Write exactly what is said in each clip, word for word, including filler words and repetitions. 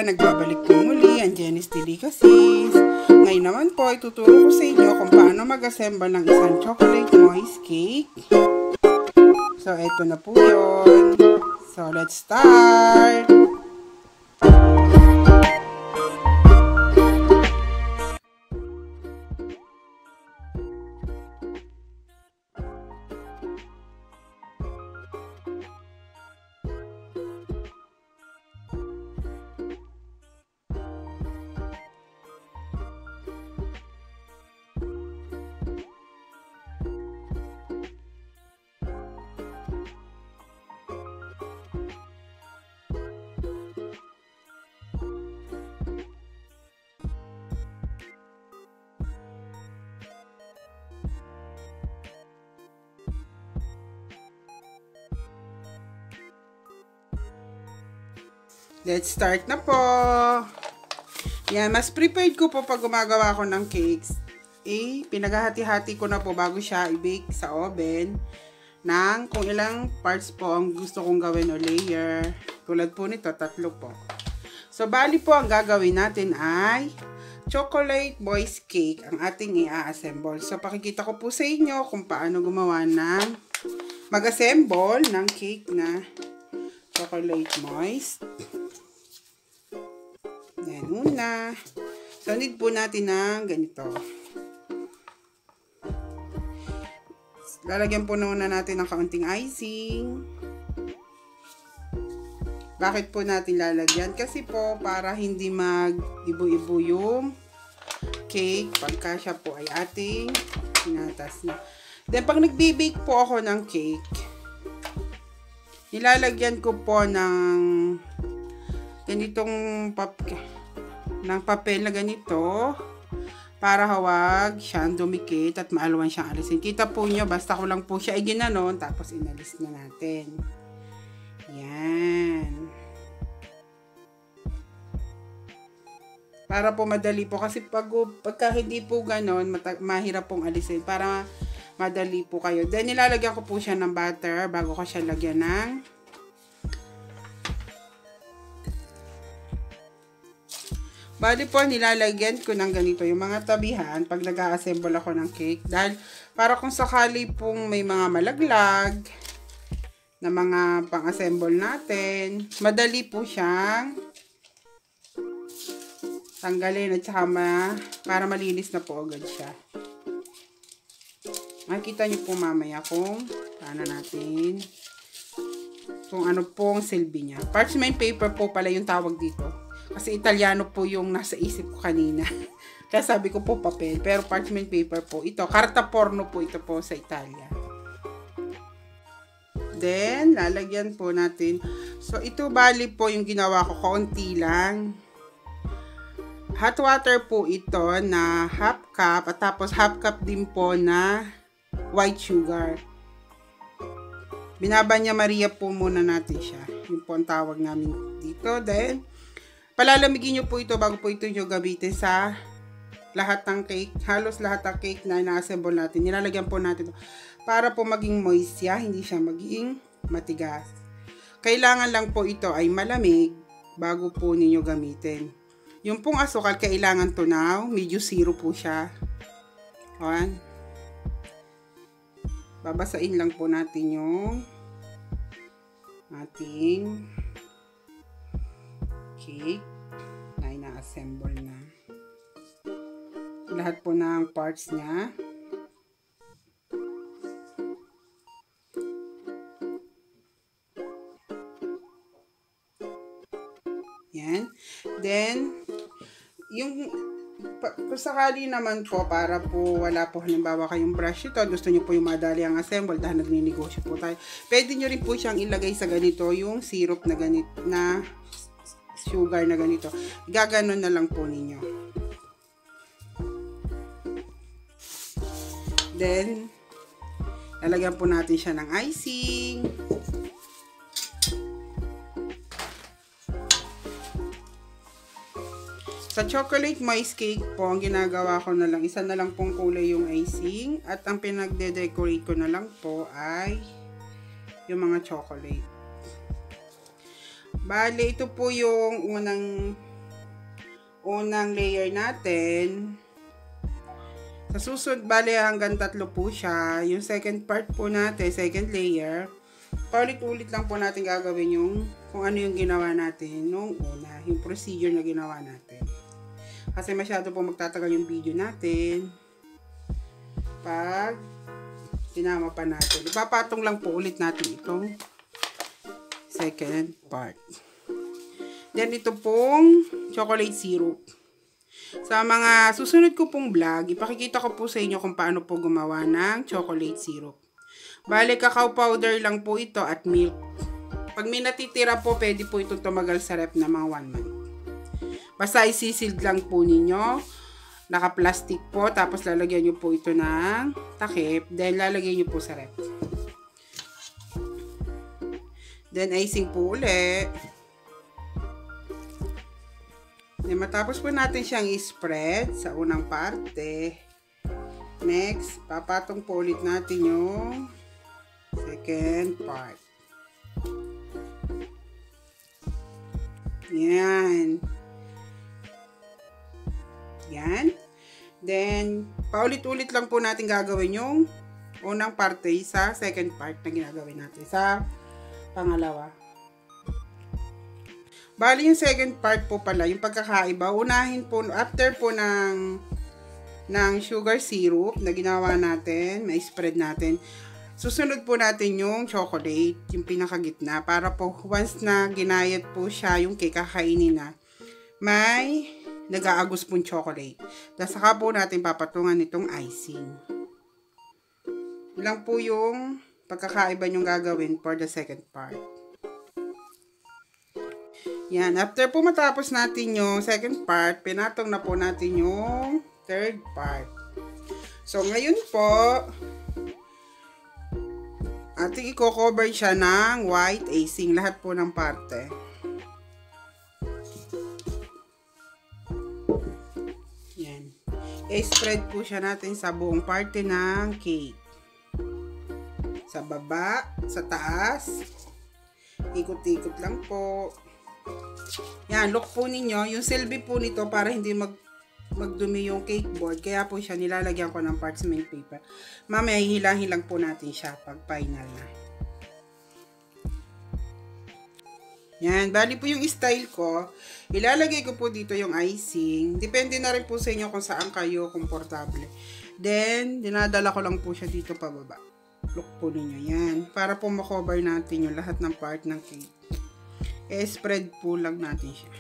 nagbabalik po muli ang Jenny's Delicacies. Ngayon naman po, ituturo ko sa inyo kung paano mag-assemble ng isang chocolate moist cake. So, eto na po yun. So, let's start! Let's start na po. Yan, mas prepared ko po pag gumagawa ko ng cakes. Eh, pinaghahati-hati ko na po bago siya i-bake sa oven ng kung ilang parts po ang gusto kong gawin o layer. Tulad po nito, tatlo po. So, bali po ang gagawin natin ay chocolate moist cake ang ating i-assemble. So, pakikita ko po sa inyo kung paano gumawa ng mag-assemble ng cake na chocolate moist. Yan muna. So, need po natin ng ganito. Lalagyan po muna natin ng kaunting icing. Bakit po natin lalagyan? Kasi po, para hindi mag-ibo-ibo yung cake pagka siya po ay ating pinatas na. Then, pag nagbe-bake po ako ng cake, nilalagyan ko po ng ganitong pap ng papel na ganito para hawag siyang dumikit at maalwan siyang alisin. Kita po nyo, basta ko lang po siya ay ginanon, tapos inalis na natin. Yan. Para po madali po, kasi pag, pagka hindi po ganon, mahirap pong alisin. Para madali po kayo. Then, nilalagyan ko po siya ng butter bago ko siya lagyan ng bali po, nilalagyan ko ng ganito yung mga tabihan pag nag-a-assemble ako ng cake. Dahil para kung sakali pong may mga malaglag na mga pang-assemble natin, madali po siyang tanggalin at saka ma, para malinis na po agad siya. Makikita niyo po mamaya kung paano natin, kung ano pong silbi niya. Parchment paper po pala yung tawag dito. Kasi Italiano po yung nasa isip ko kanina. Kaya sabi ko po papel. Pero parchment paper po. Ito, carta porno po ito po sa Italia. Then, lalagyan po natin. So, ito bali po yung ginawa ko. Kaunti lang. Hot water po ito na half cup. At tapos half cup din po na white sugar. Binabanya Maria po muna natin siya. Yung po ang tawag namin dito. Then, palalamigin nyo po ito bago po ito nyo gamitin sa lahat ng cake. Halos lahat ng cake na ina-assemble natin. Nilalagyan po natin ito para po maging moist siya, hindi siya maging matigas. Kailangan lang po ito ay malamig bago po ninyo gamitin. Yung pong asukal, kailangan to now, medyo zero po siya. Ayan. Babasain lang po natin yung ating cake na ina-assemble na. Lahat po ng parts niya. Yan. Then, yung kung sakali naman po, para po wala po halimbawa kayong brush ito, gusto nyo po yung madali ang assemble dahil nagninegosyo po tayo, pwede nyo rin po siyang ilagay sa ganito, yung syrup na ganito, na sugar na ganito. Gaganon na lang po ninyo. Then, lalagyan po natin siya ng icing. Sa chocolate moist cake po, ang ginagawa ko na lang, isa na lang pong kulay yung icing. At ang pinagde-decorate ko na lang po ay yung mga chocolate. Bale, ito po yung unang unang layer natin. Sa susunod, bali hanggang tatlo po siya. Yung second part po natin, second layer, paulit-ulit lang po natin gagawin yung kung ano yung ginawa natin nung una, yung procedure na ginawa natin. Kasi masyado po magtatagal yung video natin pag sinama pa natin. Ipapatong lang po ulit natin itong second part. Then ito pong chocolate syrup. Sa mga susunod ko pong vlog, ipakikita ko po sa inyo kung paano po gumawa ng chocolate syrup. Bale, cacao powder lang po ito at milk. Pag may natitira po, pwede po itong tumagal sa ref na mga one month. Basta isisid lang po ninyo. Naka-plastic po, tapos lalagyan nyo po ito ng takip. Then, lalagyan nyo po sa ref. Then, icing po ulit. Then, matapos po natin siyang i-spread sa unang parte. Next, papatong po ulit natin yung second part. Yan. Yan. Then, paulit-ulit lang po natin gagawin yung unang parte sa second part na ginagawin natin sa pangalawa. Bali, yung second part po pala, yung pagkakaiba, unahin po, after po ng, ng sugar syrup na ginawa natin, may spread natin, susunod po natin yung chocolate, yung pinakagitna, para po once na ginayat po siya, yung cake kakainin na, may nag-aagos pong chocolate. Tapos saka po natin papatungan itong icing. Ilang po yung pagkakaiba yung gagawin for the second part. Yan. After po matapos natin yung second part, pinatong na po natin yung third part. So, ngayon po, ating i-cover siya ng white icing. Lahat po ng parte. Yan. I-spread po siya natin sa buong parte ng cake. Sa baba, sa taas. Ikot-ikot lang po. Yan, look po ninyo. Yung silbi po nito para hindi mag magdumi yung cake board. Kaya po siya nilalagyan ko ng parchment paper. Mamaya hihilang-hilang po natin siya pag final na. Yan, bali po yung style ko. Ilalagay ko po dito yung icing. Depende na rin po sa inyo kung saan kayo komportable. Then, dinadala ko lang po siya dito pababa. Look po ninyo yan. Para po makover natin yung lahat ng part ng cake. Eh, spread po lang natin siya.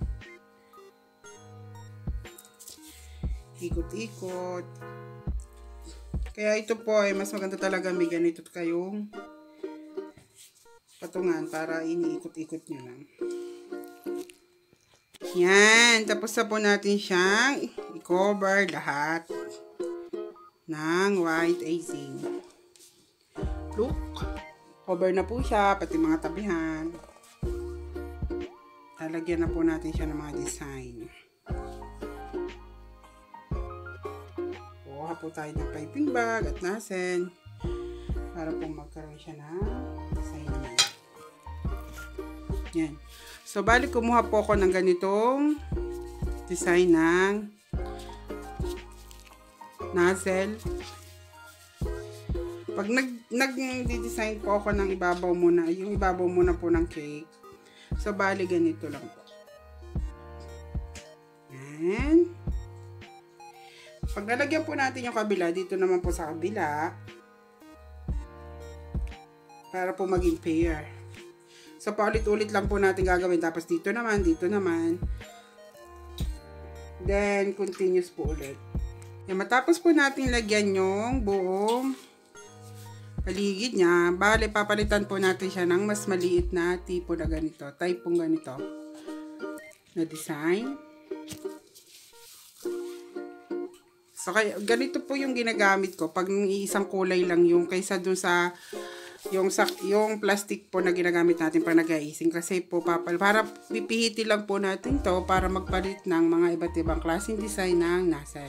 Ikot-ikot. Kaya ito po ay mas maganda talaga may ganito kayong patungan para iniikot-ikot nyo lang. Yan. Tapos na po natin siyang i-cover lahat ng white icing. Look. Cover na po siya, pati mga tabihan. Lalagyan na po natin siya ng mga design. Kuha po tayo ng piping bag at nasen para po magkaroon siya ng design naman. Yan. So, balik kumuha po ako ng ganitong design ng nozzle. Pag nag, nag-design po ako ng ibabaw muna, yung ibabaw muna po ng cake. So, bali ganito lang po. Yan. Pag nalagyan po natin yung kabila, dito naman po sa kabila. Para po maging pair. So, paulit-ulit lang po natin gagawin. Tapos dito naman, dito naman. Then, continuous po ulit. Yan, matapos po natin lagyan yung buong paligid niya, bale, papalitan po natin siya ng mas maliit na tipo na ganito. Type pong ganito na design. So, kaya, ganito po yung ginagamit ko pag isang kulay lang yung kaysa dun sa yung, sa, yung plastic po na ginagamit natin pag nag-icing. Kasi po, papal, para pipihiti lang po natin to para magpalit ng mga iba't ibang klaseng design ng nozzle.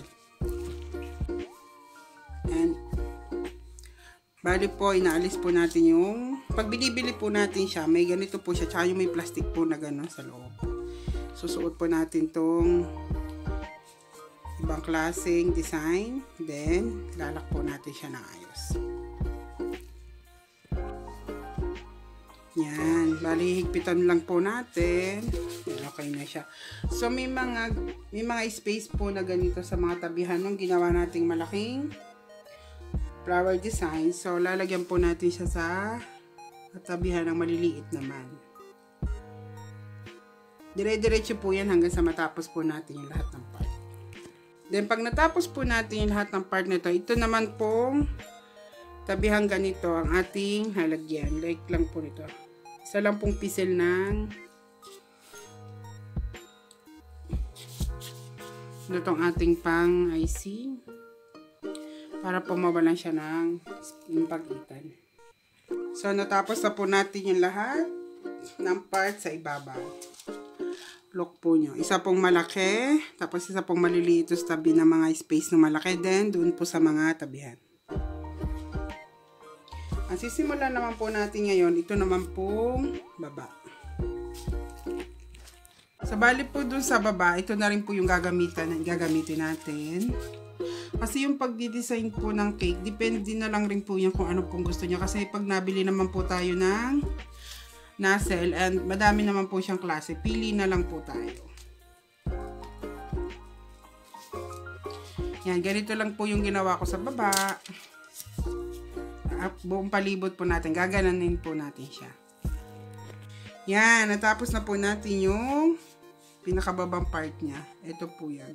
And, bali po, inaalis po natin yung, pag binibili po natin siya, may ganito po siya, tsaka yung may plastic po na gano'n sa loob. susuot po natin tong ibang klaseng design. Then, lalak po natin siya ng ayos. Yan. Bali, higpitan lang po natin. Yan, okay na siya. So, may mga, may mga space po na ganito sa mga tabihan nung ginawa nating malaking flower design. So, lalagyan po natin siya sa tabihan ng maliliit naman. Dire-diretso po yan hanggang sa matapos po natin yung lahat ng part. Then, pag natapos po natin yung lahat ng part nito, ito naman pong tabihang ganito ang ating halagyan. Like lang po nito. Isa lang pong pisil ng ito tong ating pang icing para po mawalan siya ng pag-itan. So, natapos na po natin yung lahat ng part sa ibabaw. Look po nyo. Isa pong malaki, tapos isa pong maliliit sa tabi ng mga space na malaki. Then, doon po sa mga tabihan. Ang sisimulan naman po natin ngayon, ito naman pong baba. Sa bali po dun sa baba, ito na rin po yung gagamitan, gagamitin natin. Kasi yung pagdidesign po ng cake, depende na lang rin po yung kung ano pong gusto niya. Kasi pag nabili naman po tayo ng nozzle, and madami naman po siyang klase, pili na lang po tayo. Yan, ganito lang po yung ginawa ko sa baba. Buong palibot po natin, gagananin po natin siya. Yan, natapos na po natin yung pinakababang part niya. Ito po yan.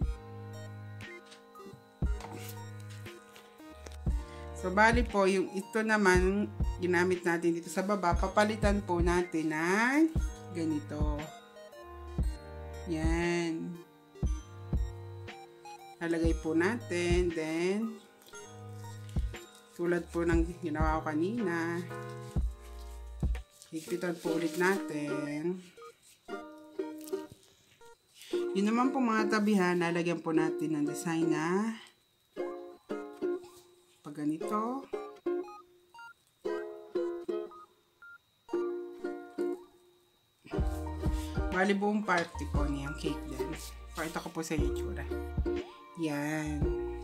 So, bali po, yung ito naman, ginamit natin dito sa baba, papalitan po natin ng ganito. Yan. Lalagay po natin, then, tulad po ng ginawa ko kanina, higpitan po ulit natin. Yun naman po mga tabihan, lalagyan po natin ng design na pag ganito. Bali buong party po niyang cake din. Pakita ko po sa YouTube. Yan.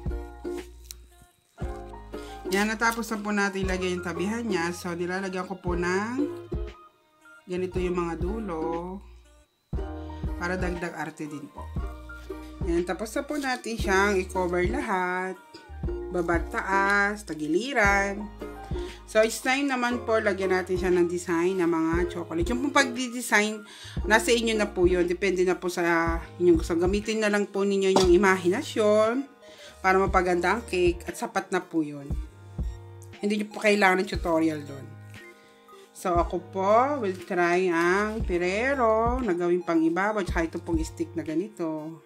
Yan, natapos na po natin ilagay yung tabihan niya. So, nilalagyan ko po ng ganito yung mga dulo para dagdag arte din po. Yan, tapos na po natin siyang i-cover lahat. Babat taas, tagiliran. So, it's time naman po, lagyan natin siya ng design ng mga chocolate. Yung pong pag-design, nasa inyo na po yun. Depende na po sa inyong gusto. Gamitin na lang po ninyo yung imahinasyon para mapaganda ang cake at sapat na po yun. Hindi nyo po kailangan ng tutorial doon. So, ako po will try ang pirero na gawin pang ibabaw. Tsaka ito pong stick na ganito.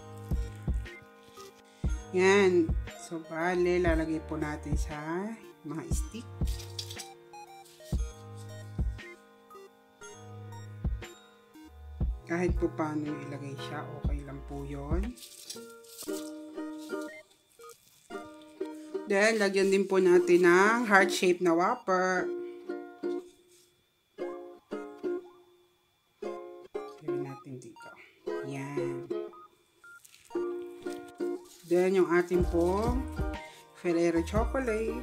Yan. So, bale, lalagay po natin sa mga stick. Kahit po paano ilagay siya, okay lang po yun. Then, lagyan din po natin ng heart shape na wrapper. Lagyan natin dito. Yan. Then, yung ating pong Ferrero chocolate.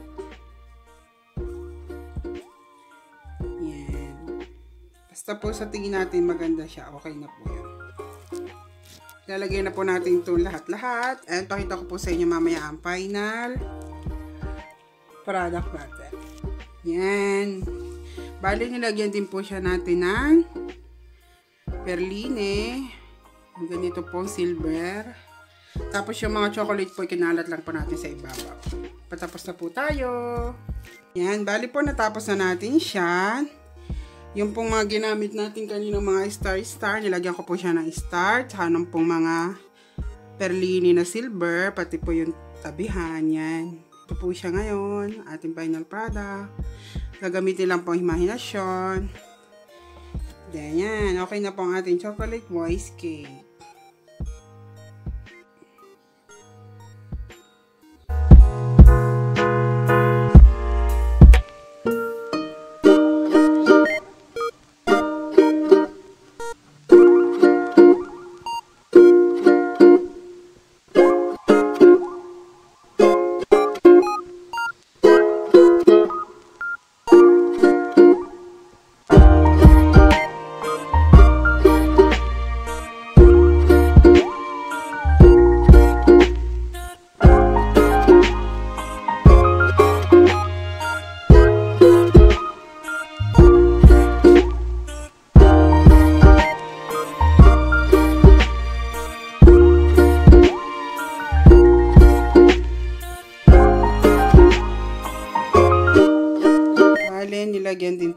Yan. Basta po sa tingin natin maganda siya, okay na po yun. Lalagay na po natin ito lahat-lahat. And pakita ko po sa inyo mamaya ang final product natin. Yan. Bali, nilagyan din po siya natin ng perline. Ang ganito pong silver. Tapos yung mga chocolate po, kinalat lang po natin sa ibabaw. Patapos na po tayo. Yan. Bali po, natapos na natin siya. Yung pong mga ginamit natin kanina mga star-star, nilagyan ko po siya ng star. Tsaka nung pong mga perline na silver, pati po yung tabihan. Yan. Ito po siya ngayon. Ating final product. Gagamitin lang po ang imahinasyon. Then, yan. Okay na po ang ating chocolate moist cake.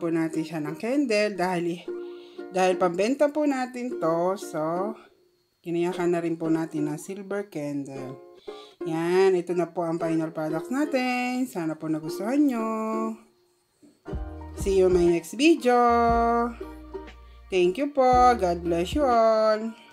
po natin siya ng candle dahil, dahil pambenta po natin to. So, kinayakan na rin po natin ng silver candle. Yan, ito na po ang final products natin. Sana po nagustuhan nyo. See you in my next video. Thank you po. God bless you all.